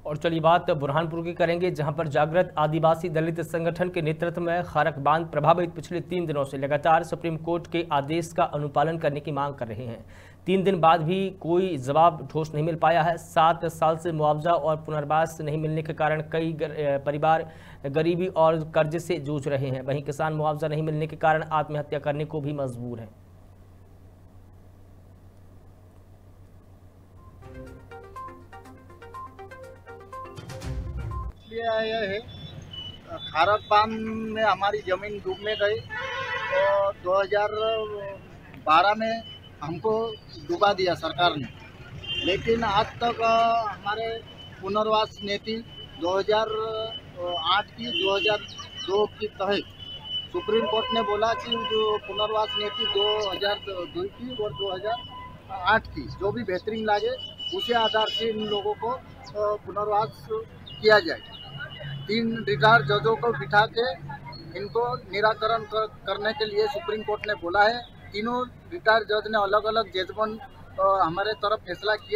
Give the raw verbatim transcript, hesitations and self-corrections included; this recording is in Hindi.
और चलिए बात बुरहानपुर की करेंगे, जहां पर जागृत आदिवासी दलित संगठन के नेतृत्व में खारक बांध प्रभावित पिछले तीन दिनों से लगातार सुप्रीम कोर्ट के आदेश का अनुपालन करने की मांग कर रहे हैं। तीन दिन बाद भी कोई जवाब ठोस नहीं मिल पाया है। सात साल से मुआवजा और पुनर्वास नहीं मिलने के कारण कई परिवार गरीबी और कर्ज से जूझ रहे हैं। वहीं किसान मुआवजा नहीं मिलने के कारण आत्महत्या करने को भी मजबूर हैं। आया है खारक बांध में हमारी ज़मीन डूबने गई और दो हज़ार बारह में हमको डुबा दिया सरकार ने, लेकिन आज तक हमारे पुनर्वास नीति दो हज़ार आठ की दो हज़ार दो की तहत सुप्रीम कोर्ट ने बोला कि जो पुनर्वास नीति दो हज़ार दो की और दो हज़ार आठ की जो भी बेहतरीन लागे उसी आधार से इन लोगों को पुनर्वास किया जाए। तीन रिटायर्ड जजों को बिठा के इनको निराकरण कर, करने के लिए सुप्रीम कोर्ट ने बोला है। तीनों रिटायर्ड जज ने अलग अलग जजमेंट हमारे तरफ फैसला किया।